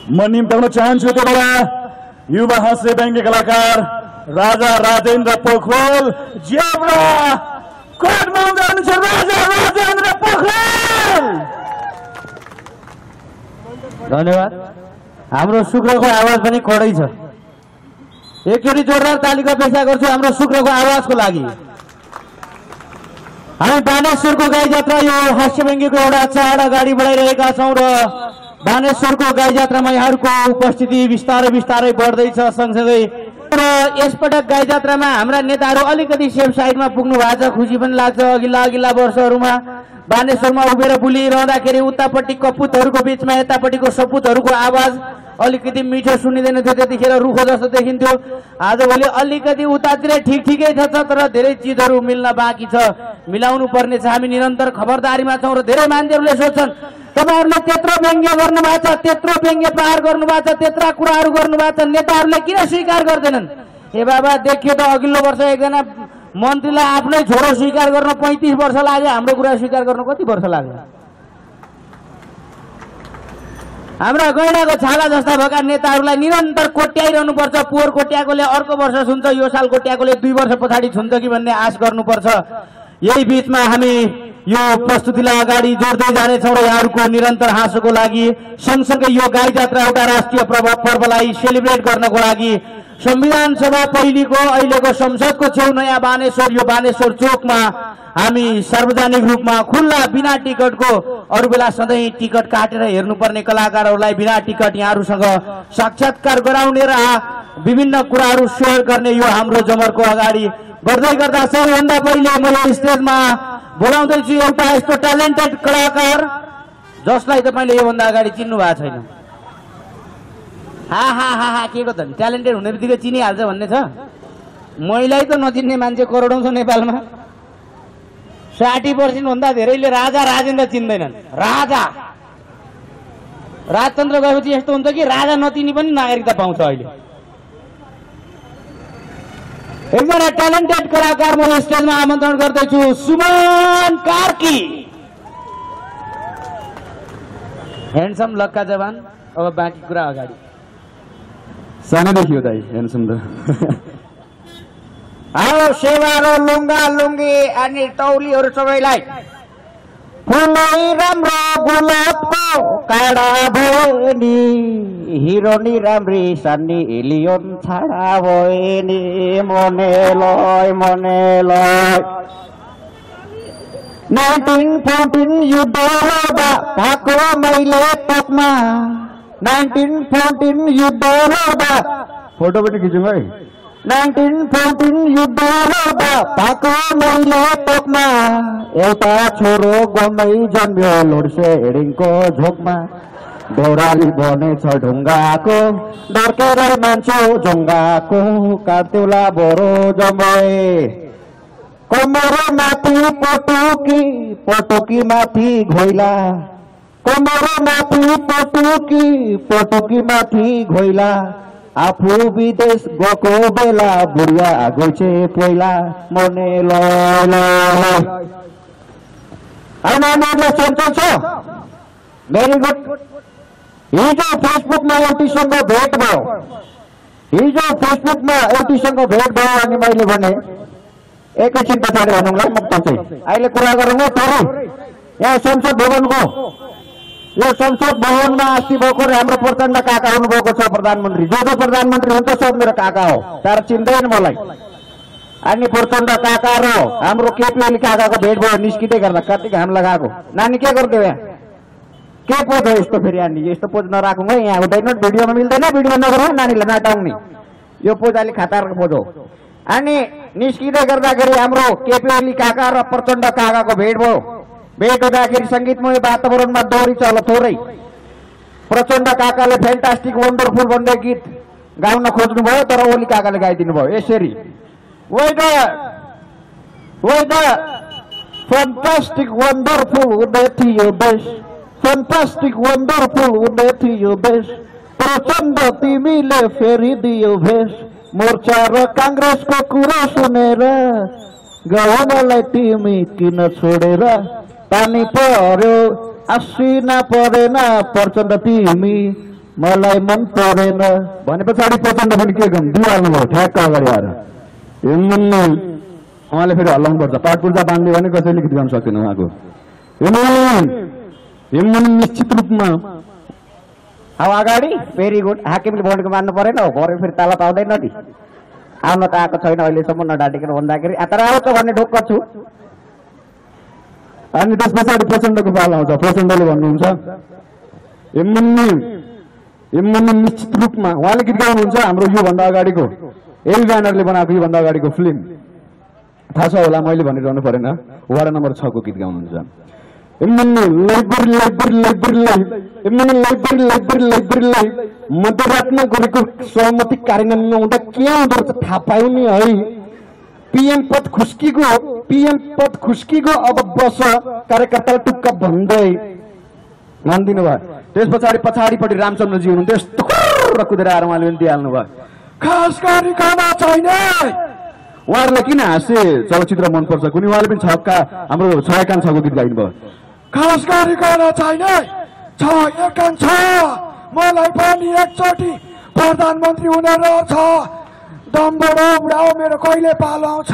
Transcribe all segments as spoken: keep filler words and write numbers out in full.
म निम्ताउन चाहन्छु त्यो बेला युवा हास्य व्यङ्ग्य कलाकार राजा राजेन्द्र पोखरेल जेब्रा कोर्टमा हुनुहुन्छ राजा राजेन्द्र पोखरेल। धन्यवाद। हाम्रो शुक्रको आवाज पनि कडै छ। एकचोटि जोरदार तालीको अपेक्षा गर्छु हाम्रो शुक्रको आवाजको लागि। हामी बानेश्वरको गाई जात्रा यो हास्य व्यङ्ग्यको एउटा चाड अगाडि बढाइरहेका छौँ र बानेश्वरको गाई जात्रामा यहाँहरूको उपस्थिति बिस्तारै बिस्तारै बढ्दैछ। सँगसँगै र यसपटक गाई जात्रामा हाम्रा नेताहरू अलिकति सेफ साइडमा पुग्नु भएको छ। खुसी पनि लाग्छ। अघिल्ला अघिल्ला वर्षहरूमा बानेश्वरमा उभिएर बुलिरहँदाखेरि उतापट्टि कपुतहरूको बिचमा यतापट्टिको सपुतहरूको आवाज अलिकति मिठो सुनिँदैन थियो, त्यतिखेर रुखो जस्तो देखिन्थ्यो। आजभोलि अलिकति उतातिर ठिक ठिकै छ, तर धेरै चिजहरू मिल्न बाँकी छ, मिलाउनु पर्ने छ। हामी निरन्तर खबरदारीमा छौँ र धेरै मान्छेहरूले सोध्छन् तपाईहरुले त्यत्रो व्यङ्ग्य गर्नुभएको छ, त्यत्रो व्यङ्ग्य प्रहार गर्नुभएको छ, त्यत्रा कुराहरू गर्नुभएको छ, नेताहरूले किन स्वीकार गर्दैनन्? ए बाबा, देखियो त अघिल्लो वर्ष एकजना मन्त्रीलाई आफ्नै छोरो स्वीकार गर्न पैँतिस वर्ष लाग्यो। हाम्रो कुरा स्वीकार गर्न कति वर्ष लाग्यो? हाम्रा गैँडाको छाला जस्ता भएका नेताहरूलाई निरन्तर कोट्याइरहनु पर्छ। पोहोर कोट्याएकोले अर्को वर्ष छुन्छ, यो साल कोट्याएकोले दुई वर्ष पछाडि छुन्छ कि भन्ने आश गर्नुपर्छ। यही बीचमा हामी यो प्रस्तुतिलाई अगाडि जोड्दै जानेछौँ र यहाँहरूको निरन्तर हाँसोको लागि सँगसँगै यो गाई जात्रा एउटा राष्ट्रिय पर्वलाई सेलिब्रेट गर्नको लागि संविधान सभा पहिलेको अहिलेको संसदको छेउ नयाँ बानेश्वर यो बानेश्वर चोकमा हामी सार्वजनिक रूपमा खुल्ला बिना टिकटको, अरू बेला सधैँ टिकट काटेर हेर्नुपर्ने कलाकारहरूलाई बिना टिकट यहाँहरूसँग साक्षात्कार गराउने र विभिन्न कुराहरू सेयर गर्ने यो हाम्रो जमरको अगाडि बढ्दै गर्दा सबैभन्दा पहिले मैले स्टेजमा बोलाउँदैछु एउटा यस्तो ट्यालेन्टेड कलाकार जसलाई तपाईँले योभन्दा अगाडि चिन्नु भएको छैन। हा हा हा हा के को त ट्यालेन्टेड हुने बित्तिकै चिनिहाल्छ भन्ने छ? मैलाई त नचिन्ने मान्छे करोडौँ छ नेपालमा। साठी पर्सेन्ट भन्दा धेरैले राजा राजेन्द्र चिन्दैनन्। राजा राजतन्त्र गएपछि यस्तो हुन्छ कि राजा नचिनी पनि नागरिकता पाउँछ। अहिले एकजना ट्यालेन्टेड कलाकार म स्टेजमा आमन्त्रण गर्दैछु, सुमन कार्की। ह्यान्डसम लक्का जवान। अब बाँकी कुरा अगाडि। सानैदेखि हो दाइ ह्यान्डसम त। आओ सेवारो लुङ्गा लुङ्गी अनि टौलीहरू सबैलाई फुलै राम्रो गुलाबको काँडा भयो नि, हिरोनी राम्री सानी एलियन छाडा भयो नि, मने लय मने लय। नाइन्टिन फोर्टिन युद्ध हुँदा भएको मैले तकमा, नाइन्टिन फोर्टिन युद्ध हुँदा फोटो पनि खिचौँ है। नाइन्टिन फोर्टिन युद्ध हुँदा भएको मैले तकमा, एउटा छोरो गमै जन्म्यो लोड्से हेडिङको झोकमा, देउराली बनेछ ढुङ्गाको डर्केर मान्छे झुङ्गाको, काट्युला बोरो जमै कमरो माथि पटुकी पटुकी माथि घोइला, कमरो माथि पटुकी पटुकी माथि घोइला, आफू विदेश गएको बेला बुढिया गइछे पहिला, मने लय लय। नानीहरूलाई सन्चो छ? Very good. हिजो फेसबुकमा एउटीसँग भेट भयो, हिजो फेसबुकमा एउटीसँग भेट भयो अनि मैले भने एकैछिन पछाडि भनौँला मुक्त चाहिँ अहिले कुरा गरौँ। तर यहाँ संसद भवनको यो संसद भवनमा अस्ति भर्खर हाम्रो प्रचण्ड काका आउनुभएको छ प्रधानमन्त्री। जो जो प्रधानमन्त्री हुन्छ सब मेरो काका हो, तर चिन्दैन मलाई। अनि प्रचण्ड काका र हाम्रो केपी ओली काकाको भेट भयो निस्किँदै गर्दा। कति घाम लगाएको नानी के गरिदियो यहाँ? के पोज हो यस्तो? फेरि अनि यस्तो पोज नराखौँ है, यहाँ हुँदैन, भिडियोमा मिल्दैन, भिडियो नगरौँ, नानीलाई नटाउने। यो पोज अलिक खतरनाक पोज हो। अनि निस्किँदै गर्दाखेरि हाम्रो केपी ओली काका र प्रचण्ड काकाको भेट भयो। भेट हुँदाखेरि सङ्गीतमय वातावरणमा दोहोरी चल थोरै। प्रचण्ड काकाले फ्यान्टास्टिक वन्डरफुल भन्ने गीत गाउन खोज्नुभयो, तर ओली काकाले गाइदिनु भयो यसरी, वेट वेट फ्यान्टास्टिक वन्डरफुल हुँदै थियो बेस, फ्यान्टास्टिक वन्डरफुल हुँदै थियो बेस, प्रचण्ड तिमीले फेरि दियो भेष, मोर्चा र काङ्ग्रेसको कुरा सुनेर गाउनलाई तिमी किन छोडेर, पानी पर्यो आसिना परेन प्रचण्ड तिमी मलाई मन परेन भने पछाडि प्रचण्ड पनि के गर्नु दिइहाल्नु भयो ठ्याक्क अगाडि आएर हेर्नु उहाँले फेरि हल्लाउनु पर्छ पाठ पूर्जा बाँध्ने भने कसैले गीत गाउन सक्दैन उहाँको हेर्नु निश्चित रूपमा अब अगाडि भेरी गुड हाकिमले बोर्डको मान्नु परेन हो भरे फेरि ताला पाउँदैन नि आउन त आएको छैन अहिलेसम्म नडाटिकन भन्दाखेरि तर आउँछ भन्ने ढोक्क छु अनि त्यस पछाडि प्रचण्डको पालो आउँछ प्रचण्डले भन्नुहुन्छ एममुन्नी एममुन्नी निश्चित रूपमा उहाँले गीत गाउनुहुन्छ हाम्रो योभन्दा अगाडिको एल ब्यानरले बनाएको योभन्दा अगाडिको फिल्म थाहा छ होला मैले भनिरहनु परेन वार्ड नम्बर छ को गीत गाउनुहुन्छ एममुन्नी लाइब्रेरी लाइब्रेरी लाइब्रेरीलाई एममुन्नी लाइब्रेरी लाइब्रेरी लाइब्रेरीलाई मध्यरातमा गरेको सहमति कार्यान्वयन नहुँदा के हुँदो रहेछ थाहा पायो नि है पीएम पद खुस्कीको पीएम पद खुस्कीको अब बस कार्यकर्तालाई टुक्का भन्दै भनिदिनु भयो त्यस पछाडि पछाडिपट्टि रामचन्द्रजी हुनुहुन्थ्यो यस्तो कुदेर आएर उहाँले पनि दिइहाल्नु भयो खास गरिकन छैन उहाँहरूलाई किन हाँसे चलचित्र मनपर्छ कुनै उहाँले पनि छक्का हाम्रो छ एकान छको गीत गाइनु भयो खास गरिकन छैन छ एकान छ मलाई पनि एकचोटि प्रधानमन्त्री हुन रहेछ दम्बडो उडाओ मेरो कहिले पालो आउँछ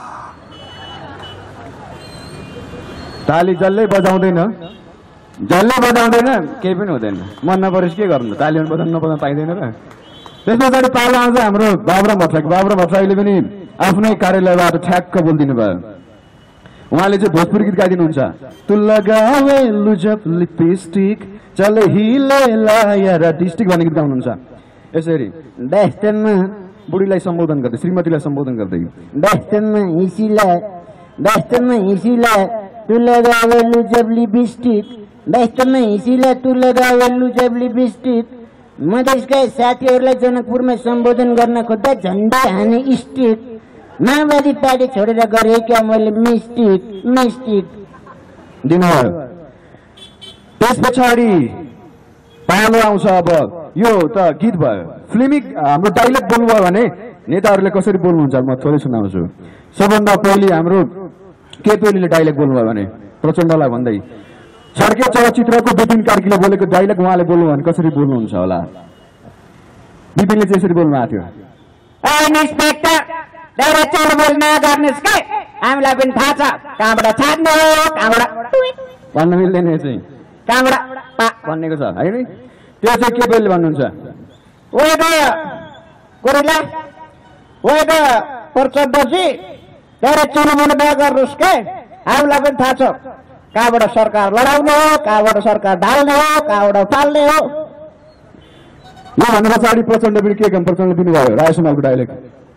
ताली जसले बजाउँदैन जसले बजाउँदैन केही पनि हुँदैन मन नपरेस् के गर्नु ताली बजाउनु नबजाउनु पाइँदैन र त्यस पछाडि पालो आउँछ हाम्रो बाबुराम भट्टराई बाबुराम भट्टराईले पनि आफ्नै कार्यालयबाट ठ्याक्क बोलिदिनु भयो उहाँले चाहिँ भोजपुरी गीत गाइदिनुहुन्छ तु लगावे लुजप लिपस्टिक चले हिले लाया डिस्ट्रिक्ट भन्ने गीत गाउनुहुन्छ यसरी दस्तनमा बुढीलाई सम्बोधन गर्दै श्रीमतीलाई सम्बोधन गर्दै दस्तनमा हिसिला दस्तनमा हिसिला तु लगावे लुजप लिपस्टिक दस्तनमा हिसिला तु लगावे लुजप लिपस्टिक मधेसका साथीहरूलाई जनकपुरमा सम्बोधन गर्न खोज्दा झन्डा हाने स्टिक माओवादी पार्टी छोडेर गरे क्या मैले मिस्टिक मिस्टिक दिनुभयो त्यस पछाडि पालो आउँछ अब यो त गीत भयो फिल्मिक हाम्रो डाइलग बोल्नुभयो भने नेताहरूले कसरी बोल्नुहुन्छ म थोरै सुनाउँछु सबभन्दा पहिले हाम्रो केपी ओलीले डाइलग बोल्नुभयो भने प्रचण्डलाई भन्दै छड्के चलचित्रको विपिन कार्कीले बोलेको डाइलग उहाँले बोल्नु भने कसरी बोल्नुहुन्छ होला विपिनले चाहिँ यसरी बोल्नु भएको थियो इन्सपेक्टर एउटा चोर बोल नगर्नुहोस् के हामीलाई पनि थाहा छ कहाँबाट छाड्ने हो कहाँबाट भन्न मिल्दैन चाहिँ कहाँबाट भन्नेको छ होइन त्यो चाहिँ के पहिले भन्नुहुन्छ ओए गयो गोरिला ओए गयो प्रचण्डजी एउटा चोर बोल नगर्नुहोस् के हामीलाई पनि थाहा छ कहाँबाट सरकार लडाउने हो कहाँबाट सरकार ढाल्ने हो कहाँबाट फाल्ने हो यो भन्दा पछाडि प्रचण्ड पनि के काम प्रचण्ड दिनुभयो रायसमालको डाइलग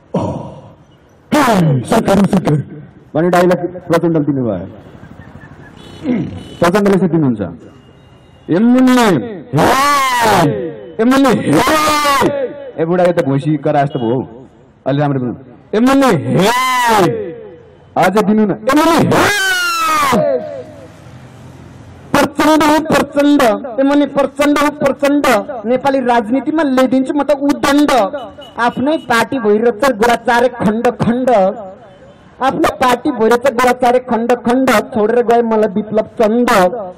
भन्ने डाइलग प्रचण्डले दिनुभयो प्रचण्डले चाहिँ दिनुहुन्छ एमएलए एमएलए ए बुढा त भैँसी करा जस्तो भयो अलि राम्रो एमएलए अझै दिनु न एमएलए प्रचण्ड हो प्रचण्ड एमएलए प्रचण्ड हो प्रचण्ड नेपाली राजनीतिमा ल्याइदिन्छु म त उदण्ड आफ्नै पार्टी भइरहेछ गोराचारे खण्ड खण्ड आफ्नो पार्टी भइरहेछ गोराचारे खण्ड खण्ड छोडेर गए मलाई विप्लव चन्द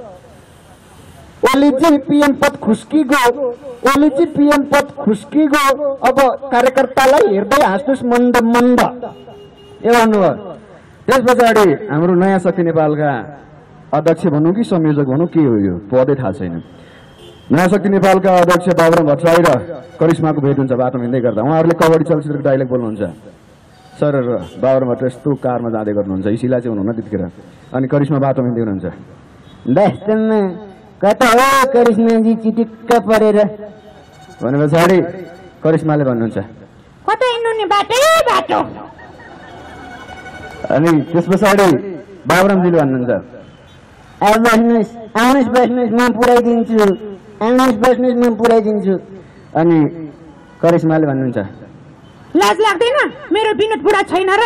ओलीजी पीएम पद खुस्की गो ओलीजी पीएम पद खुस्की गो अब कार्यकर्तालाई हेर्दै हाँस्नुहोस् मन्द मन्द ए भन्नुभयो त्यस पछाडि हाम्रो नयाँ शक्ति नेपालका अध्यक्ष भनौँ कि संयोजक भनौँ के हो यो पदै थाहा छैन नयाँ शक्ति नेपालका अध्यक्ष बाबुराम भट्टराई र करिश्माको भेट हुन्छ बाटोमा हिँड्दै गर्दा उहाँहरूले कबड्डी चलचित्रको डाइलग बोल्नुहुन्छ सर बाबुराम भट्टराई यस्तो कारमा जाँदै गर्नुहुन्छ इसिला चाहिँ हुनुहुन्न त्यतिखेर अनि करिश्मा बाटोमा हिँड्दै हुनुहुन्छ दस्तनमा कता हो करिश्माजी चिटिक्क परेर भने पछाडि करिश्माले भन्नुहुन्छ कता हिँड्नु बाटो बाटो अनि त्यस पछाडि बाबुरामजीले भन्नुहुन्छ अब बस्नुहोस् आउनुहोस् बस्नुहोस् म पुऱ्याइदिन्छु आउनुहोस् बस्नुहोस् म पुऱ्याइदिन्छु अनि करिश्माले भन्नुहुन्छ लाज लाग्दैन मेरो विनोद बुढा छैन र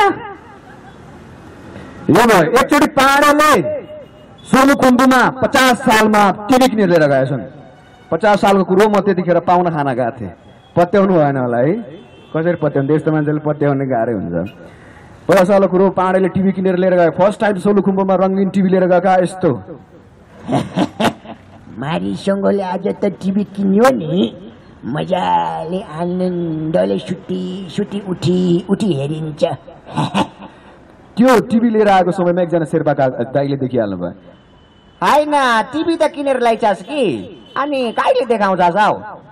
यो भयो एकचोटि पाहाडले सोलुखुम्बुमा पचास सालमा टिभी किनेर लिएर गएछन् पचास सालको कुरो म त्यतिखेर पाहुना खाना गएको थिएँ पत्याउनु भएन होला है कसरी पत्याउनु त्यस्तो मान्छेले पत्याउने गाह्रै हुन्छ पचास सालको कुरो पाहाडले टिभी किनेर लिएर गयो फर्स्ट टाइम सोलुखुम्बुमा रङ्गीन टिभी लिएर गएका यस्तो मारिसँगले आज त टिभी किन्यो नि मजाले आनन्दले सुती सुती उठी उठी हेरिन्छ। त्यो टिभी लिएर आएको समयमा एकजना शेर्पा दाइले देखिहाल्नु भयो। होइन टिभी त किनेर ल्याइछस् कि अनि कहिले देखाउँछस् हौ?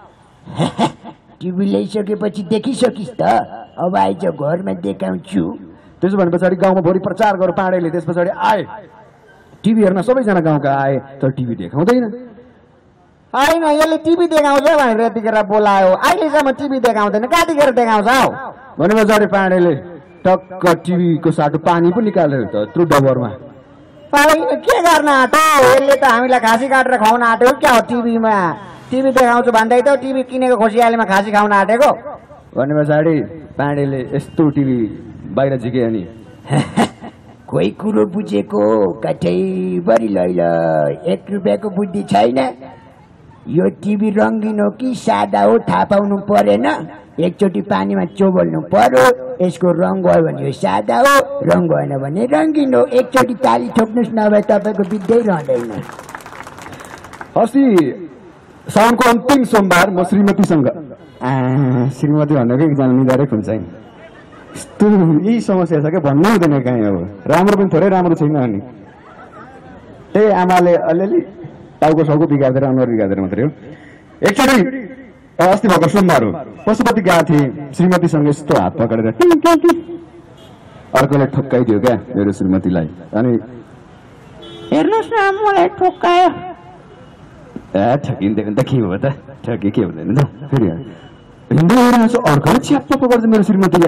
टिभी ल्याइसकेपछि देखिसकिस् त, अब आइज घरमा देखाउँछु। त्यसो भने पछाडि गाउँमा भोलि प्रचार गर पाँडेले, त्यस पछाडि आए टिभी हेर्न सबैजना गाउँका आए, तर टिभी देखाउँदैन। होइन यसले टिभी देखाउँछ भनेर यतिखेर बोलायो, अहिलेसम्म टिभी देखाउँदैन, कतिखेर देखाउँछ हौ? भने पछाडि पाँडेले टक्क टिभीको साटो पानी पनि निकालेर त यत्रो डबरमा। के गर्न आँटो? यसले त हामीलाई खासी काटेर खुवाउन आँट्यो क्या हो? टिभीमा टिभी देखाउँछु भन्दै त टिभी किनेको खुसियालीमा खासी खाउन आँटेको। भने पछाडि पाँडेले यस्तो टिभी बाहिर झिके नि कोही कुरो बुझेको कठैभरि लैल, एक रुपियाँको बुद्धि छैन। यो टिभी रङ्गिन हो कि सादा हो थाहा पाउनु परेन। एकचोटि पानीमा चोबल्नु पर्यो, यसको रङ गयो भने यो सादा हो, रङ गएन भने रङ्गिन हो। एकचोटि ताली ठोक्नुहोस्, नभए तपाईँको बित्दै रहँदैन। अस्ति साउनको अन्तिम सोमबार म श्रीमतीसँग, श्रीमती भनेको एकजना निर्धारक हुन्छ नि, यस्तो यही समस्या छ क्या, भन्नु हुँदैन कहीँ। अब राम्रो पनि थोरै राम्रो छैन। अनि त्यही आमाले अलिअलि टाउको साउको बिगार्दैन, अनुहार बिगार्दैन मात्रै हो। एकचोटि अस्ति भर्खर सोमबार हो, पशुपति गएको थिएँ, श्रीमतीसँग यस्तो हात पक्रेर अर्कोले ठोक्काइदियो क्या मेरो श्रीमतीलाई। अनि हेर्नुहोस् न मलाई ठोक्कायो। ए ठकिँदैन त के हो त, ठके के हुँदैन त। फेरि हिँड्दै हेरेर अर्कोले च्याप्प पक्र्छ मेरो श्रीमतीलाई।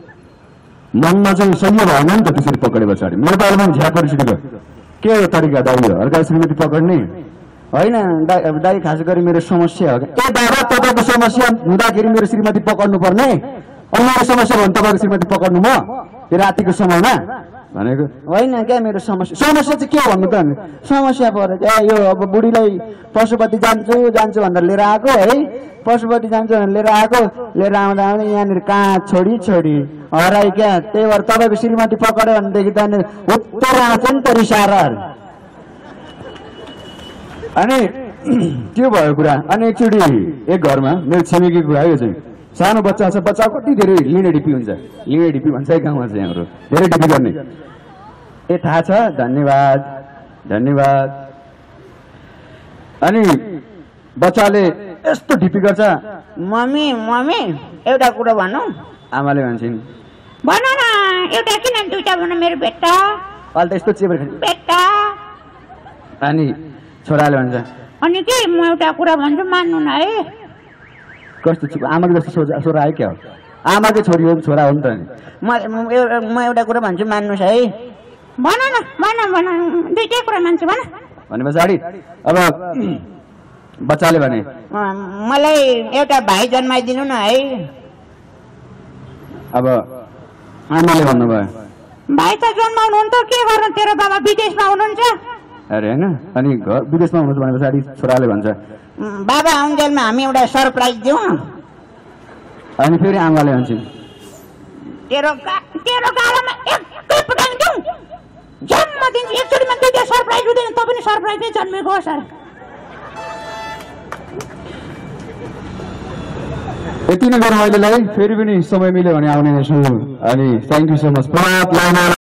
मनमा चाहिँ सही भएन नि त त्यसरी पक्रे पछाडि। मेरो पालोमा झ्याप परिसकेको के हो तरिका दाइ हो अर्का श्रीमती पक्र्ने होइन। दाइ दाइ खास गरी मेरो समस्या हो। ए बाबा तपाईँको समस्या हुँदाखेरि मेरो श्रीमती पक्र्नु पर्ने, अनि मेरो समस्या भयो भने तपाईँको श्रीमती पक्र्नु म यो रातिको समयमा भनेको होइन क्या। मेरो समस्या समस्या चाहिँ के भन्नु त? समस्या पऱ्यो क्या यो, अब बुढीलाई पशुपति जान्छु जान्छु भनेर लिएर आएको है, पशुपति जान्छु भनेर लिएर आएको, लिएर आउँदा आउँदा यहाँनिर कहाँ छोडी छोडी हराइ क्या। त्यही भएर तपाईँको श्रीमती पक्र्यो भनेदेखि त उत्तर आउँछ नि त रिसारहरू। अनि त्यो भयो कुरा। अनि एकचोटि एक घरमा मेरो छिमेकी कुरा यो चाहिँ सानो बच्चा छ, बच्चा कति धेरै लिने डिपी हुन्छ, लिने डिपी भन्छ है गाउँमा चाहिँ हाम्रो, धेरै डिपी गर्ने। ए थाहा छ, धन्यवाद धन्यवाद। अनि बच्चाले यस्तो डिपी गर्छ, मम्मी मम्मी एउटा कुरा भनौँ। आमाले भन्छन् भन न, एउटा किन दुईटा भन मेरो बेटा। अहिले त यस्तो चेपेर खान्छ बेटा। अनि छोराले भन्छ अनि के म एउटा कुरा भन्छु मान्नु न है। कस्तो छु आमाको जस्तो छोरा छोरा आयो क्या हो? आमाकै छोरी हो छोरा हो नि त। म म एउटा कुरा भन्छु मान्नुहोस् है। भन न भन भन, दुईटै कुरा मान्छु भन। भने पछाडि अब बच्चाले भने मलाई एउटा भाइ जन्माइदिनु न है। अब आमाले भन्नुभयो भाइ त जन्माउनु हुन्छ, के गर्नु तेरो बाबा विदेशमा हुनुहुन्छ। अरे होइन, अनि घर विदेशमा हुनुहुन्छ भने पछाडि छोराले भन्छ बाबा आउन्जेलमा हामी एउटा सरप्राइज दिउँ न। अनि फेरि आमाले भन्छन् तेरो तेरो गालामा एकै पठाइदिउँ, जम्मा दिन्छु एकचोटिमा दुईटा सरप्राइज हुँदैन, त पनि सरप्राइजै जन्मेको हो सर। यति नै गरौँ अहिलेलाई, फेरि पनि समय मिल्यो भने आउने नै छु। अनि थ्याङ्क यू सो मच।